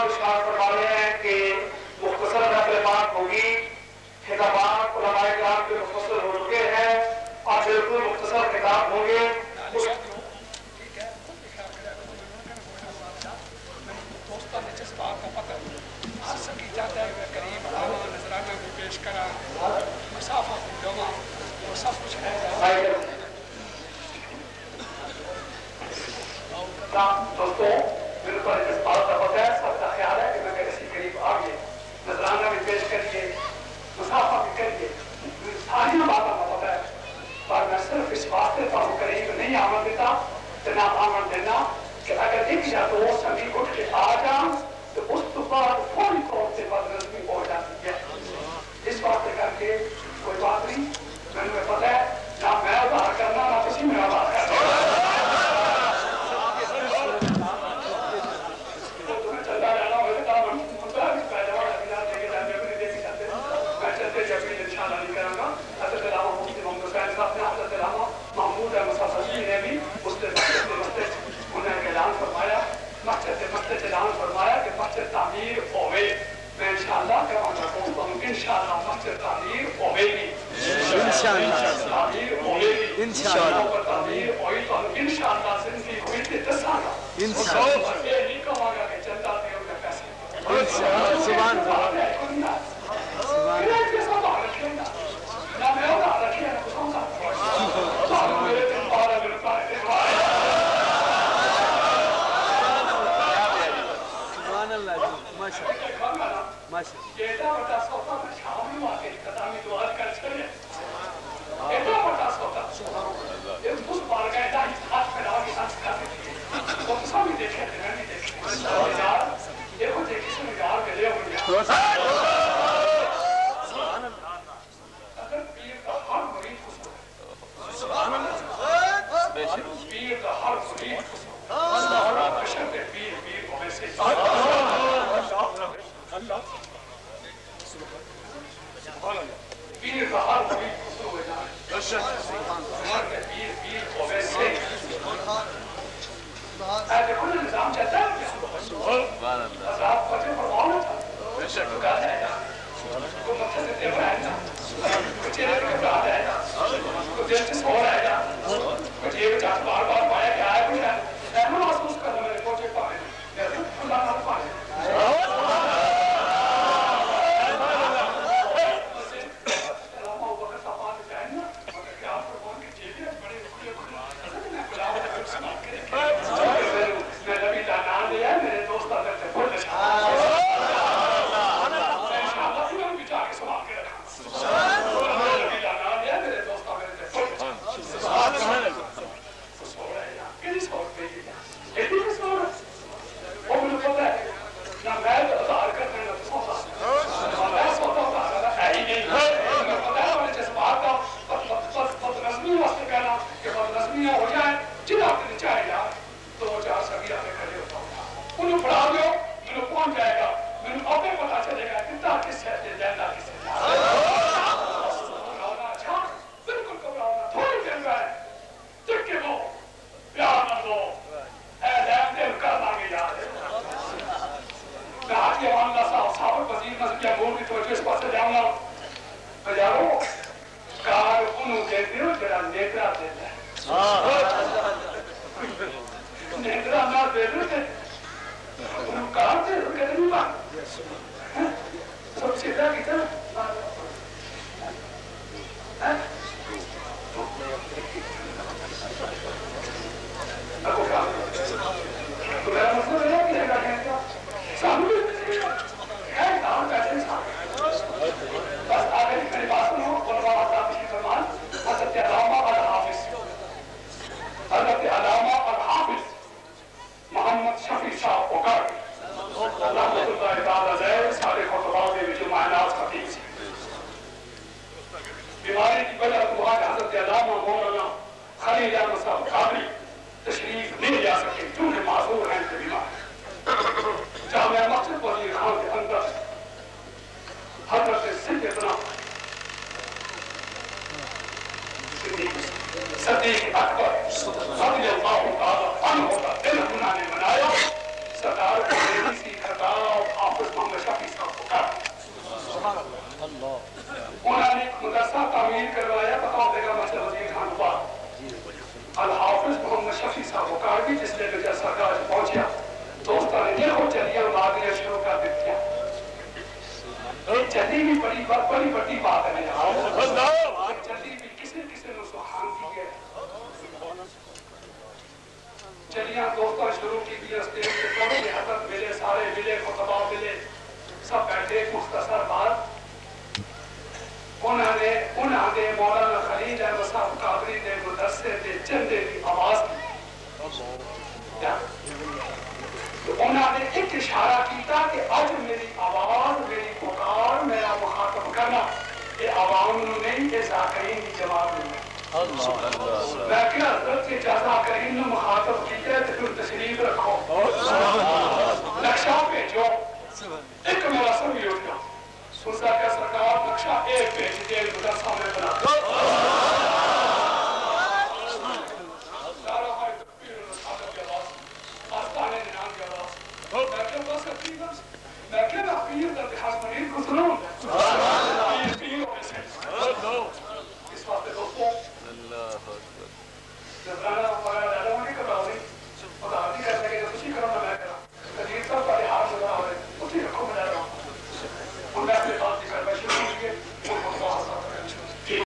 इरशाद फरमा रहे हैं कि मुख्तसर नक़ल-ए-पाक होगी, खिताबात उलमाए किराम के मुख्तसर हो चुके हैं और बिल्कुल मुख्तसर खिताब होंगे। दोस्तों बिल्कुल इस बात का पता है, सबका ख्याल है कि मैं इसी करीब आ गए, नजराना भी पेश करिए, मुसाफा भी करिए, सारी बातों का पता है, पर मैं सिर्फ इस वास्ते तो करीब नहीं आमन देता, जनाब आमन देना कि अगर एक या दो सभी उठ के आ जाए तो उस तो बाद फौरी तौर से बदनज़मी हो जाती है। इस वास्ते करके कोई बात नहीं, मैंने पता है ना मैं उधार करना ना किसी में उधार करना। फरमाया कि मस्जिद तामीर होवे, मैं इंशाअल्लाह कहूँगा इंशाअल्लाह मस्जिद तामीर होवेगी, इंशाअल्लाह तामीर होवेगी, इंशाअल्लाह तामीर होई तो इंशाअल्लाह जिंदगी हुई ते दसांगा, इंशाअल्लाह ये नहीं कहूँगा कि चंदा देओ के पैसे, इंशाअल्लाह सुभान अल्लाह सुभान अल्लाह के सब रखेगा ना मैं और रखिए ना कुछ होगा मेरे दिन 12 दिन का ماشي جيدا بتا صوتا شامل واقع قدامي دعا کر چلے ایڈا بڑا صوتا یہ بس بار گئے دا ہاتھ پہ لاگی ہاتھ کرتے وہ سامنے دیکھے میں نہیں دیکھے یار دیکھو دیکھے سن یار ملے ہو گیا سبحان اللہ اگر پیر کا ہر مرید خوش ہو سبحان اللہ پیر کا ہر مرید خوش ہو سبحان اللہ بشر پیر کو ویسے اللہ پیر کا ہر مرید خوش ہو جائے بشر پیر کو ویسے ایسے کل نظام چلتا ہے سبحان اللہ عذاب فجر فرمانا تھا بشر کا ہے کو مقصد دے رہا ہے کو چہرے پر گھبرا رہا ہے کو دلچسپ ہو رہا ہے کو یہ چاہت بار بار پایا کہ آیا کچھ ہے میں محسوس کرنا میرے پوچھے پائے اللہ نہ پائے صدیق اکبر رضی اللہ تعالی عنہ کا دل انہوں نے منایا، سردار سرکار کو میری سی خطاب حافظ محمد شفیع صاحب کو کر انہوں نے ایک مدرسہ تعمیر کروایا بتاؤ دے گا مسجد وزیر خان پاک الحافظ محمد شفیع صاحب کو کر بھی جس نے مجھے سرکار پہنچیا دوستوں نے دیکھو چلیاں مارنیاں شروع کر دیتی ہیں یہ چلی بھی بڑی بڑی بات ہے میرے چلی بھی کسی نے سبحان کی ہے چلیاں دوستوں شروع کی بھی اسٹیج کے پڑھو کہ حضرت ملے سارے ملے خطبہ ملے سب بیٹھے ایک مختصر بات انہوں نے مولانا خلیل احمد صاحب قادری نے مدرسے دے چندے کی آواز کی انہوں نے ایک اشارہ کیتا کہ آج میری آواز میری پکار میرا مخاطب کرنا یہ عوام نہیں یہ ذاکرین کی جواب نہیں میں کیا حضرت کے ذاکرین نے مخاطب کیتا ہے تو پھر تشریف رکھو نقشہ بھیجو ایک میرا سب یہ ہوتا سنسا کیا سرکار نقشہ ایک بھیج دے مدرسہ میں بنا میں کیا بس میں کیا بخیر در بحث منیر کو سنوں